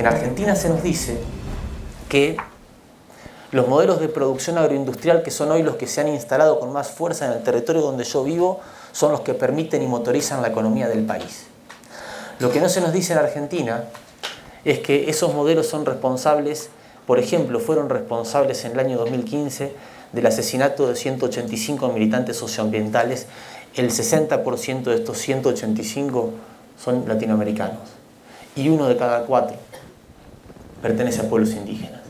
En Argentina se nos dice que los modelos de producción agroindustrial, que son hoy los que se han instalado con más fuerza en el territorio donde yo vivo, son los que permiten y motorizan la economía del país. Lo que no se nos dice en Argentina es que esos modelos son responsables, por ejemplo, fueron responsables en el año 2015 del asesinato de 185 militantes socioambientales. El 60% de estos 185 son latinoamericanos y 1 de cada 4 pertenece a pueblos indígenas.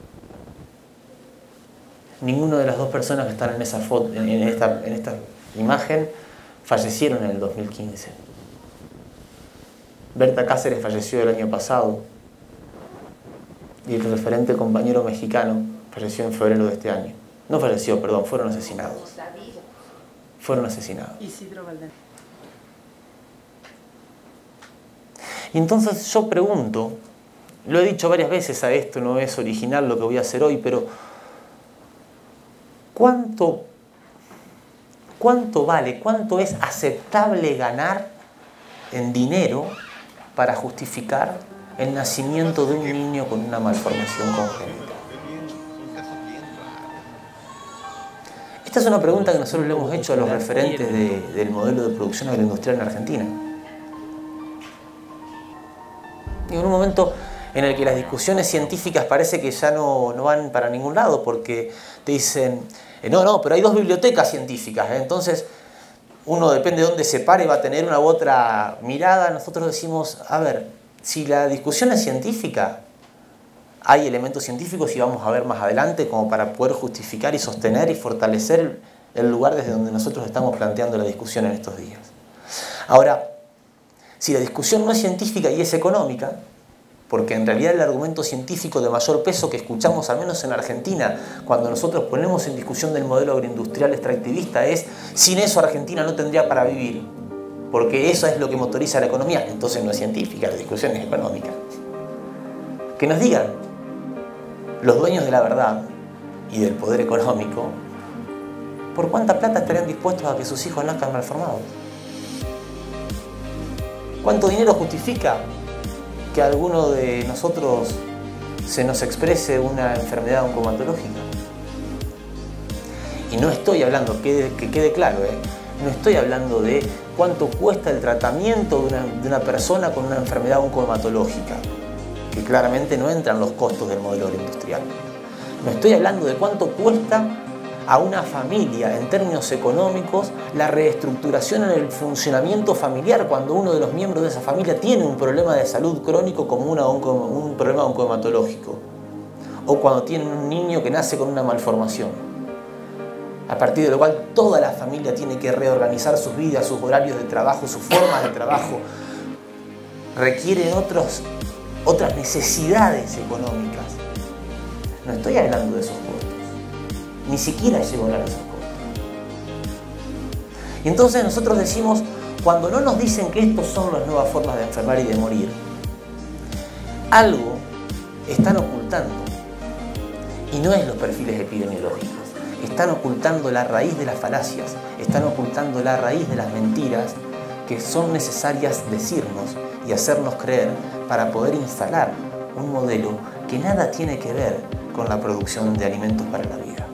Ninguna de las 2 personas que están en esa foto, en esta imagen fallecieron en el 2015. Berta Cáceres falleció el año pasado y el referente compañero mexicano falleció en febrero de este año. No falleció, perdón, fueron asesinados. Fueron asesinados. Y entonces yo pregunto, lo he dicho varias veces a esto, no es original lo que voy a hacer hoy, pero ¿cuánto vale, cuánto es aceptable ganar en dinero para justificar el nacimiento de un niño con una malformación congénita? Esta es una pregunta que nosotros le hemos hecho a los referentes del modelo de producción agroindustrial en Argentina. Y en un momento en el que las discusiones científicas parece que ya no van para ningún lado, porque te dicen, no, pero hay 2 bibliotecas científicas, entonces uno depende de dónde se pare va a tener una u otra mirada. Nosotros decimos, a ver, si la discusión es científica, hay elementos científicos y vamos a ver más adelante como para poder justificar y sostener y fortalecer el lugar desde donde nosotros estamos planteando la discusión en estos días. Ahora, si la discusión no es científica y es económica, porque en realidad el argumento científico de mayor peso que escuchamos, al menos en Argentina, cuando nosotros ponemos en discusión del modelo agroindustrial extractivista es, sin eso Argentina no tendría para vivir, porque eso es lo que motoriza la economía. Entonces no es científica, la discusión es económica. Que nos digan los dueños de la verdad y del poder económico, ¿por cuánta plata estarían dispuestos a que sus hijos nazcan malformados? ¿Cuánto dinero justifica que a alguno de nosotros se nos exprese una enfermedad oncomatológica? Y no estoy hablando, que quede claro, no estoy hablando de cuánto cuesta el tratamiento de una persona con una enfermedad oncomatológica, que claramente no entran los costos del modelo agroindustrial. No estoy hablando de cuánto cuesta a una familia en términos económicos la reestructuración en el funcionamiento familiar cuando uno de los miembros de esa familia tiene un problema de salud crónico como un problema oncohematológico, o cuando tienen un niño que nace con una malformación, a partir de lo cual toda la familia tiene que reorganizar sus vidas, sus horarios de trabajo, sus formas de trabajo, requieren otras necesidades económicas. No estoy hablando de esos costos, ni siquiera llego a hablar de esos costos. Y entonces nosotros decimos, cuando no nos dicen que estos son las nuevas formas de enfermar y de morir, algo están ocultando. Y no es los perfiles epidemiológicos. Están ocultando la raíz de las falacias, están ocultando la raíz de las mentiras que son necesarias decirnos y hacernos creer para poder instalar un modelo que nada tiene que ver con la producción de alimentos para la vida.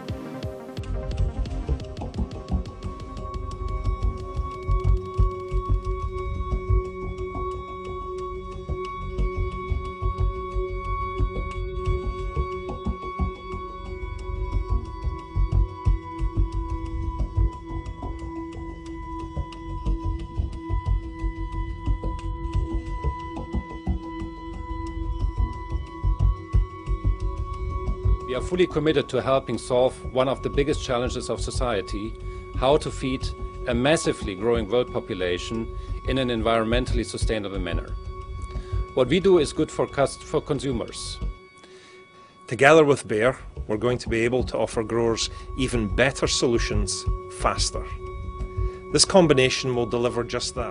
We are fully committed to helping solve one of the biggest challenges of society, how to feed a massively growing world population in an environmentally sustainable manner. What we do is good for consumers. Together with Bayer, we're going to be able to offer growers even better solutions faster. This combination will deliver just that.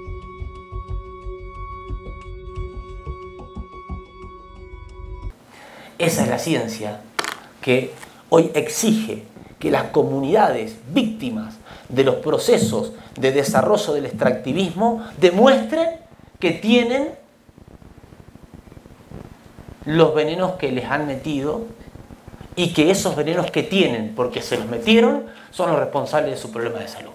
Esa es la ciencia que hoy exige que las comunidades víctimas de los procesos de desarrollo del extractivismo demuestren que tienen los venenos que les han metido y que esos venenos que tienen, porque se los metieron, son los responsables de su problema de salud.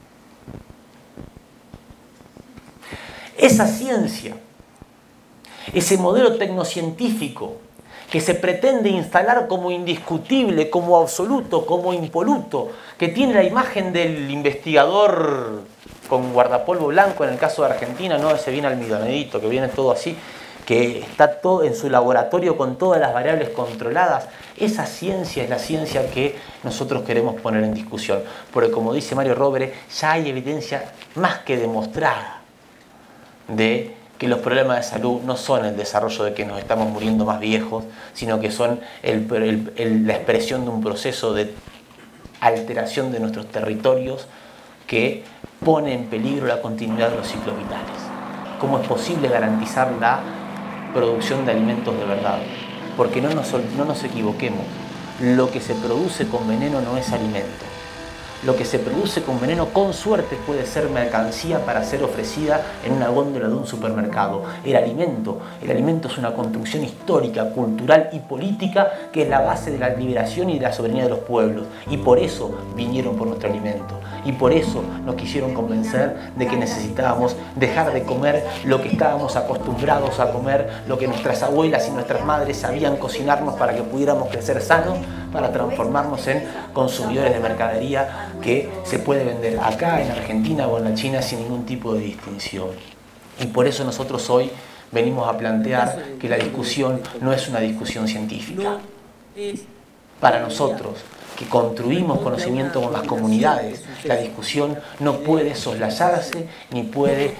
Esa ciencia, ese modelo tecnocientífico que se pretende instalar como indiscutible, como absoluto, como impoluto, que tiene la imagen del investigador con guardapolvo blanco en el caso de Argentina, no ese bien almidonadito, que viene todo así, que está todo en su laboratorio con todas las variables controladas. Esa ciencia es la ciencia que nosotros queremos poner en discusión, porque como dice Mario Rovere, ya hay evidencia más que demostrada de que los problemas de salud no son el desarrollo de que nos estamos muriendo más viejos, sino que son la expresión de un proceso de alteración de nuestros territorios que pone en peligro la continuidad de los ciclos vitales. ¿Cómo es posible garantizar la producción de alimentos de verdad? Porque no nos equivoquemos, lo que se produce con veneno no es alimento. Lo que se produce con veneno, con suerte, puede ser mercancía para ser ofrecida en una góndola de un supermercado. El alimento es una construcción histórica, cultural y política que es la base de la liberación y de la soberanía de los pueblos. Y por eso vinieron por nuestro alimento. Y por eso nos quisieron convencer de que necesitábamos dejar de comer lo que estábamos acostumbrados a comer, lo que nuestras abuelas y nuestras madres sabían cocinarnos para que pudiéramos crecer sanos, para transformarnos en consumidores de mercadería que se puede vender acá, en Argentina o en la China sin ningún tipo de distinción. Y por eso nosotros hoy venimos a plantear que la discusión no es una discusión científica. Para nosotros, que construimos conocimiento con las comunidades, la discusión no puede soslayarse ni puede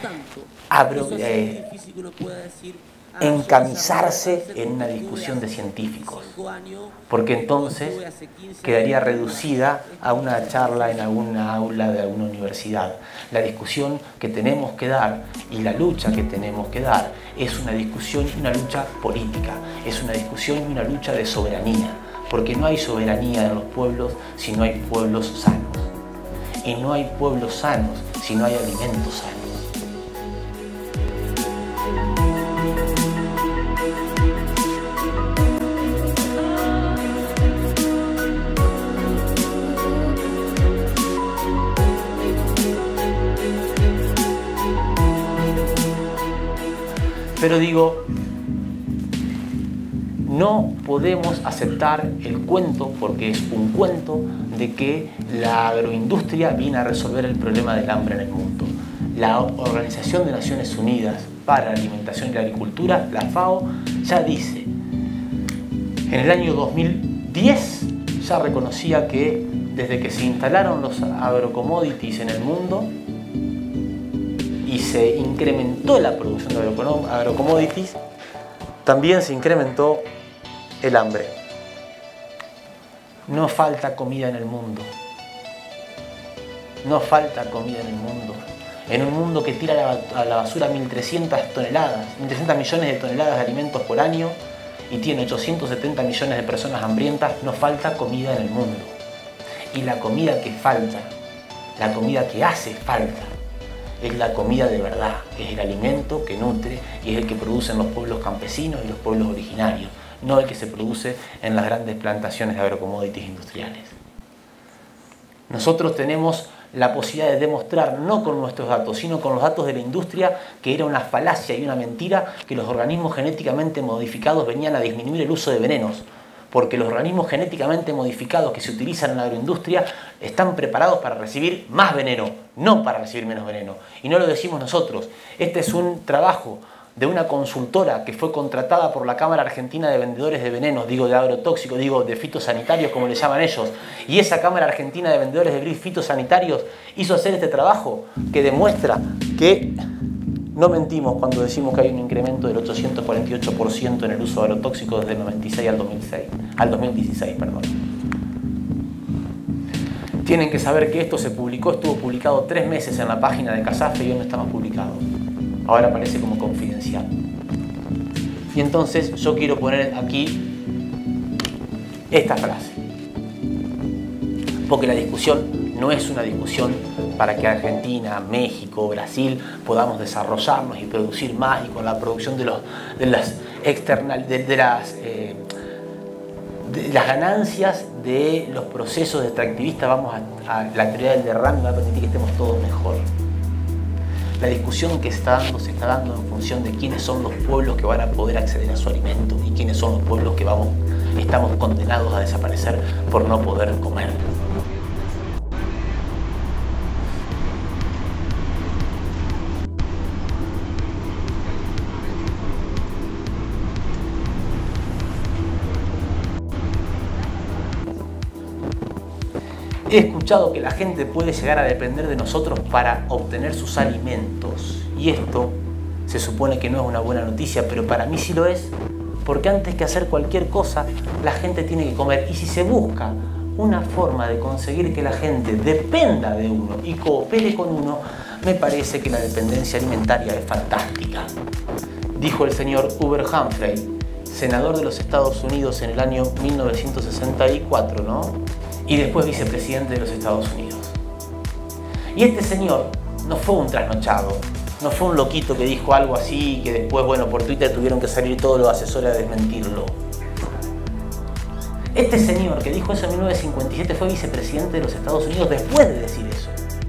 encamisarse en una discusión de científicos, porque entonces quedaría reducida a una charla en alguna aula de alguna universidad. La discusión que tenemos que dar y la lucha que tenemos que dar es una discusión y una lucha política, es una discusión y una lucha de soberanía, porque no hay soberanía en los pueblos si no hay pueblos sanos, y no hay pueblos sanos si no hay alimentos sanos. Pero digo, no podemos aceptar el cuento, porque es un cuento, de que la agroindustria viene a resolver el problema del hambre en el mundo. La Organización de Naciones Unidas para la Alimentación y la Agricultura, la FAO, ya dice, en el año 2010 ya reconocía que desde que se instalaron los agrocommodities en el mundo, y se incrementó la producción de agrocommodities, también se incrementó el hambre. No falta comida en el mundo. No falta comida en el mundo. En un mundo que tira a la basura 1.300 millones de toneladas de alimentos por año y tiene 870 millones de personas hambrientas, no falta comida en el mundo. Y la comida que falta, la comida que hace falta, es la comida de verdad, es el alimento que nutre y es el que producen los pueblos campesinos y los pueblos originarios, no el que se produce en las grandes plantaciones de agrocommodities industriales. Nosotros tenemos la posibilidad de demostrar, no con nuestros datos, sino con los datos de la industria, que era una falacia y una mentira que los organismos genéticamente modificados venían a disminuir el uso de venenos, porque los organismos genéticamente modificados que se utilizan en la agroindustria están preparados para recibir más veneno, no para recibir menos veneno. Y no lo decimos nosotros. Este es un trabajo de una consultora que fue contratada por la Cámara Argentina de Vendedores de Venenos, digo de agrotóxicos, digo de fitosanitarios como le llaman ellos. Y esa Cámara Argentina de Vendedores de fitosanitarios hizo hacer este trabajo que demuestra que no mentimos cuando decimos que hay un incremento del 848% en el uso de agrotóxicos desde el 96 al 2016. Tienen que saber que esto se publicó, estuvo publicado 3 meses en la página de CASAFE y hoy no está más publicado. Ahora aparece como confidencial. Y entonces yo quiero poner aquí esta frase. Porque la discusión no es una discusión para que Argentina, México, Brasil podamos desarrollarnos y producir más, y con la producción de las ganancias de los procesos extractivistas a la teoría del derrame va a permitir que estemos todos mejor. La discusión que se está dando en función de quiénes son los pueblos que van a poder acceder a su alimento y quiénes son los pueblos que estamos condenados a desaparecer por no poder comer. He escuchado que la gente puede llegar a depender de nosotros para obtener sus alimentos, y esto se supone que no es una buena noticia, pero para mí sí lo es, porque antes que hacer cualquier cosa, la gente tiene que comer, y si se busca una forma de conseguir que la gente dependa de uno y coopere con uno, me parece que la dependencia alimentaria es fantástica. Dijo el señor Hubert Humphrey, senador de los Estados Unidos en el año 1964, ¿no? Y después vicepresidente de los Estados Unidos. Y este señor no fue un trasnochado, no fue un loquito que dijo algo así y que después, bueno, por Twitter tuvieron que salir todos los asesores a desmentirlo. Este señor que dijo eso en 1957 fue vicepresidente de los Estados Unidos después de decir eso.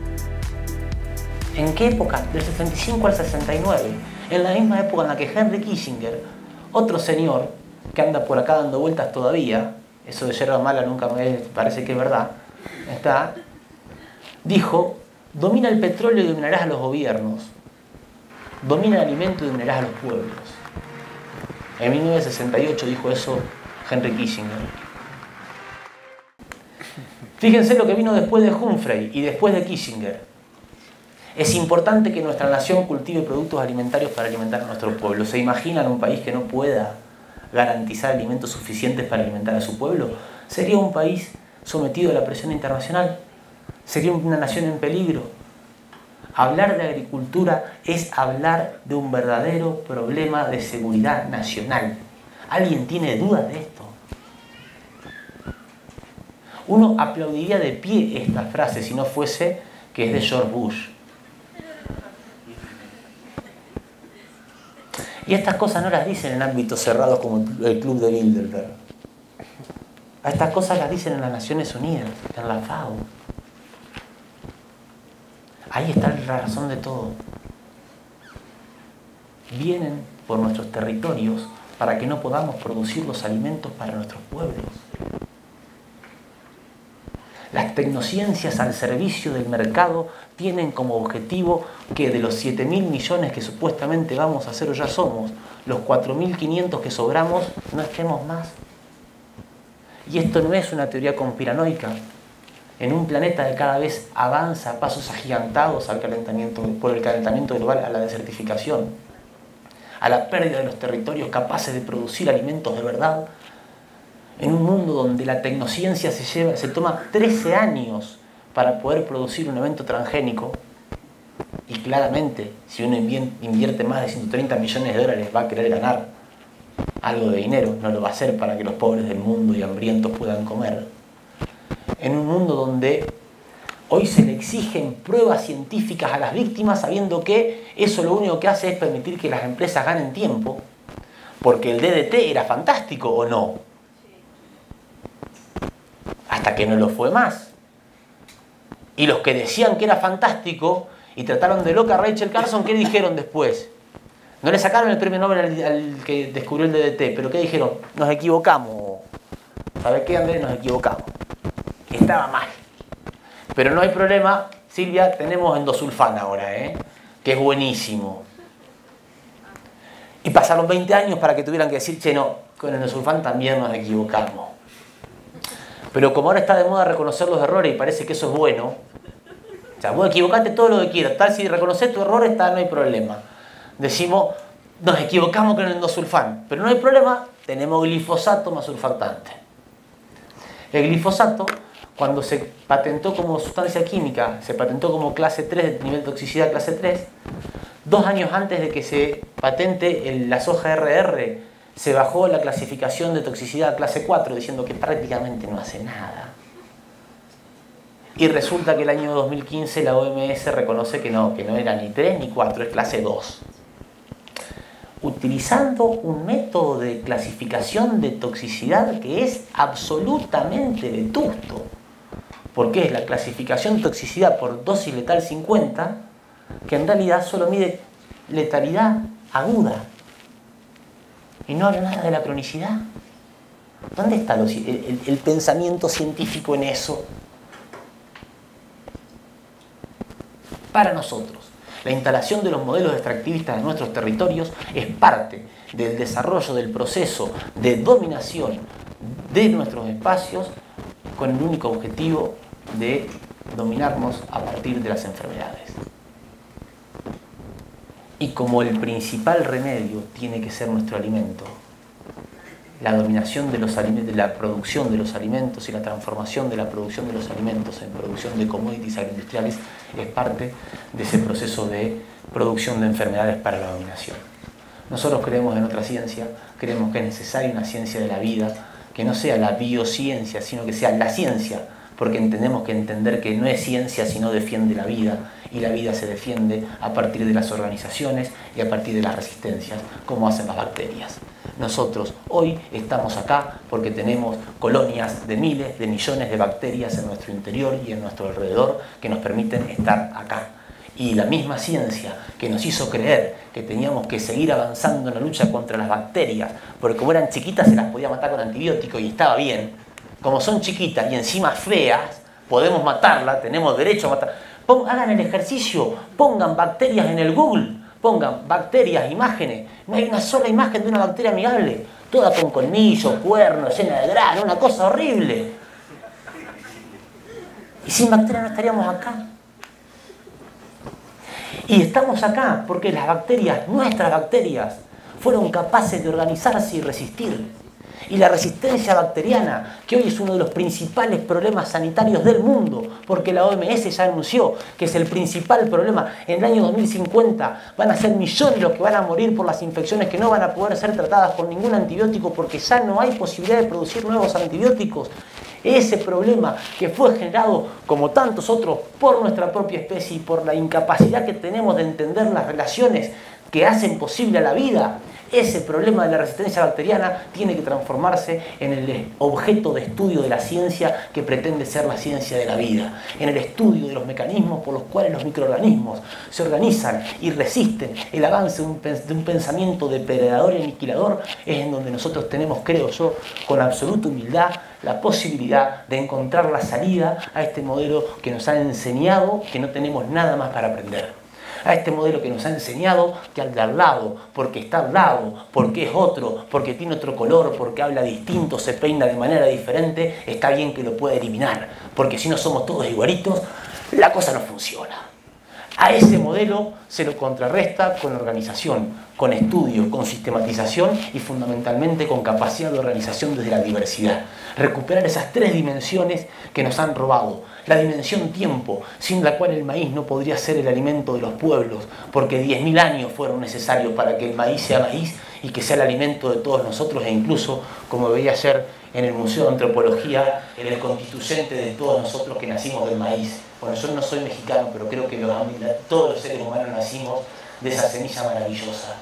¿En qué época? Del 65 al 69. En la misma época en la que Henry Kissinger, otro señor que anda por acá dando vueltas todavía, eso de yerba mala nunca me parece que es verdad, dijo: domina el petróleo y dominarás a los gobiernos, domina el alimento y dominarás a los pueblos. En 1968 dijo eso Henry Kissinger. Fíjense lo que vino después de Humphrey y después de Kissinger. Es importante que nuestra nación cultive productos alimentarios para alimentar a nuestro pueblo. ¿Se imaginan un país que no pueda garantizar alimentos suficientes para alimentar a su pueblo? Sería un país sometido a la presión internacional, sería una nación en peligro. Hablar de agricultura es hablar de un verdadero problema de seguridad nacional. ¿Alguien tiene dudas de esto? Uno aplaudiría de pie esta frase si no fuese que es de George Bush. Y estas cosas no las dicen en ámbitos cerrados como el Club de Bilderberg. A estas cosas las dicen en las Naciones Unidas, en la FAO. Ahí está la razón de todo. Vienen por nuestros territorios para que no podamos producir los alimentos para nuestros pueblos. Las tecnociencias al servicio del mercado tienen como objetivo que de los 7.000 millones que supuestamente vamos a hacer o ya somos, los 4.500 que sobramos no estemos más. Y esto no es una teoría conspiranoica. En un planeta que cada vez avanza a pasos agigantados por el calentamiento global, a la desertificación, a la pérdida de los territorios capaces de producir alimentos de verdad, en un mundo donde la tecnociencia se toma 13 años para poder producir un evento transgénico, y claramente si uno invierte más de 130 millones de dólares va a querer ganar algo de dinero, no lo va a hacer para que los pobres del mundo y hambrientos puedan comer. En un mundo donde hoy se le exigen pruebas científicas a las víctimas sabiendo que eso lo único que hace es permitir que las empresas ganen tiempo, porque el DDT era fantástico, ¿o no? Hasta que no lo fue más. Y los que decían que era fantástico y trataron de loca a Rachel Carson, ¿qué dijeron después? No le sacaron el premio Nobel al que descubrió el DDT, pero ¿qué dijeron? Nos equivocamos. ¿Sabes qué, Andrés? Nos equivocamos. Estaba mal. Pero no hay problema, Silvia, tenemos endosulfán ahora, que es buenísimo. Y pasaron 20 años para que tuvieran que decir, che, no, con el endosulfán también nos equivocamos. Pero como ahora está de moda reconocer los errores y parece que eso es bueno, o sea, vos equivocate todo lo que quieras, tal, si reconoces tu error está, no hay problema. Decimos, nos equivocamos con el endosulfán, pero no hay problema, tenemos glifosato más surfactante. El glifosato, cuando se patentó como sustancia química, se patentó como clase 3, nivel de toxicidad clase 3, 2 años antes de que se patente la soja RR, se bajó la clasificación de toxicidad a clase 4, diciendo que prácticamente no hace nada. Y resulta que el año 2015 la OMS reconoce que no era ni 3 ni 4, es clase 2. Utilizando un método de clasificación de toxicidad que es absolutamente vetusto. Porque es la clasificación toxicidad por dosis letal 50, que en realidad solo mide letalidad aguda. Y no habla nada de la cronicidad. ¿Dónde está el pensamiento científico en eso? Para nosotros, la instalación de los modelos extractivistas en nuestros territorios es parte del desarrollo del proceso de dominación de nuestros espacios con el único objetivo de dominarnos a partir de las enfermedades. Y como el principal remedio tiene que ser nuestro alimento, la dominación de los alimentos, de la producción de los alimentos y la transformación de la producción de los alimentos en producción de commodities agroindustriales es parte de ese proceso de producción de enfermedades para la dominación. Nosotros creemos en otra ciencia, creemos que es necesaria una ciencia de la vida, que no sea la biociencia, sino que sea la ciencia, porque tenemos que entender que no es ciencia sino defiende la vida, y la vida se defiende a partir de las organizaciones y a partir de las resistencias, como hacen las bacterias. Nosotros hoy estamos acá porque tenemos colonias de miles de millones de bacterias en nuestro interior y en nuestro alrededor que nos permiten estar acá. Y la misma ciencia que nos hizo creer que teníamos que seguir avanzando en la lucha contra las bacterias, porque como eran chiquitas se las podía matar con antibióticos y estaba bien, como son chiquitas y encima feas, podemos matarlas, tenemos derecho a matar. Hagan el ejercicio, pongan bacterias en el Google, pongan bacterias, imágenes. No hay una sola imagen de una bacteria amigable, toda con colmillos, cuernos, llena de grano, una cosa horrible. Y sin bacterias no estaríamos acá. Y estamos acá porque las bacterias, nuestras bacterias, fueron capaces de organizarse y resistir. Y la resistencia bacteriana, que hoy es uno de los principales problemas sanitarios del mundo, porque la OMS ya anunció que es el principal problema. En el año 2050 van a ser millones los que van a morir por las infecciones que no van a poder ser tratadas con ningún antibiótico porque ya no hay posibilidad de producir nuevos antibióticos. Ese problema que fue generado, como tantos otros, por nuestra propia especie y por la incapacidad que tenemos de entender las relaciones que hacen posible a la vida, ese problema de la resistencia bacteriana tiene que transformarse en el objeto de estudio de la ciencia que pretende ser la ciencia de la vida, en el estudio de los mecanismos por los cuales los microorganismos se organizan y resisten el avance de un pensamiento depredador y aniquilador. Es en donde nosotros tenemos, creo yo, con absoluta humildad, la posibilidad de encontrar la salida a este modelo que nos ha enseñado que no tenemos nada más para aprender. A este modelo que nos ha enseñado que al de al lado, porque está al lado, porque es otro, porque tiene otro color, porque habla distinto, se peina de manera diferente, está bien que lo pueda eliminar, porque si no somos todos igualitos, la cosa no funciona. A ese modelo se lo contrarresta con organización, con estudio, con sistematización y fundamentalmente con capacidad de organización desde la diversidad. Recuperar esas tres dimensiones que nos han robado. La dimensión tiempo, sin la cual el maíz no podría ser el alimento de los pueblos, porque 10.000 años fueron necesarios para que el maíz sea maíz y que sea el alimento de todos nosotros, e incluso, como veía ayer en el Museo de Antropología, en el constituyente de todos nosotros que nacimos del maíz. Bueno, yo no soy mexicano, pero creo que todos los seres humanos nacimos de esa semilla maravillosa.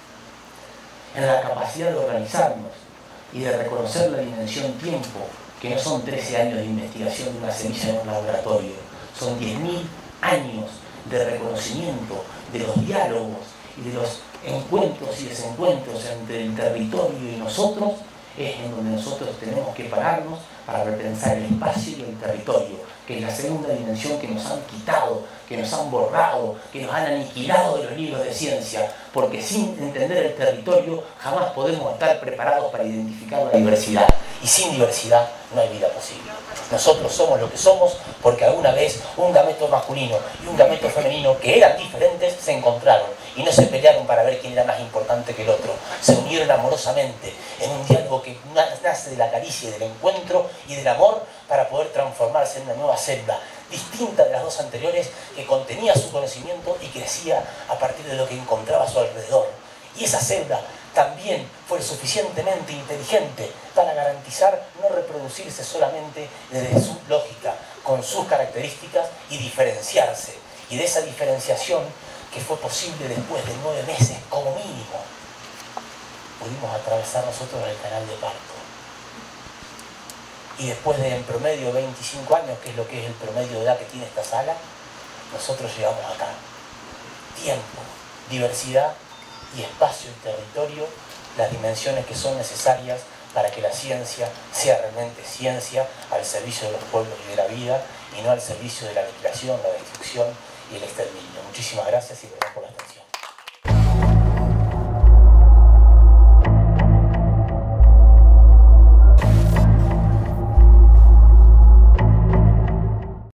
En la capacidad de organizarnos y de reconocer la dimensión tiempo, que no son 13 años de investigación de una semilla en un laboratorio, son 10.000 años de reconocimiento de los diálogos y de los encuentros y desencuentros entre el territorio y nosotros. Es en donde nosotros tenemos que pararnos para repensar el espacio y el territorio, que es la segunda dimensión que nos han quitado, que nos han borrado, que nos han aniquilado de los libros de ciencia, porque sin entender el territorio jamás podemos estar preparados para identificar la diversidad, y sin diversidad no hay vida posible. Nosotros somos lo que somos porque alguna vez un gameto masculino y un gameto femenino que eran diferentes se encontraron y no se pelearon para ver quién era más importante que el otro. Se unieron amorosamente en un diálogo que nace de la caricia y del encuentro y del amor para poder transformarse en una nueva célula distinta de las dos anteriores, que contenía su conocimiento y crecía a partir de lo que encontraba a su alrededor. Y esa célula también fue suficientemente inteligente para garantizar no reproducirse solamente desde su lógica con sus características y diferenciarse. Y de esa diferenciación, que fue posible después de 9 meses como mínimo, pudimos atravesar nosotros el canal de parto. Y después de en promedio 25 años, que es lo que es el promedio de edad que tiene esta sala, nosotros llegamos acá. Tiempo, diversidad y espacio y territorio, las dimensiones que son necesarias para que la ciencia sea realmente ciencia al servicio de los pueblos y de la vida, y no al servicio de la aniquilación, la destrucción y el exterminio. Muchísimas gracias y perdón por la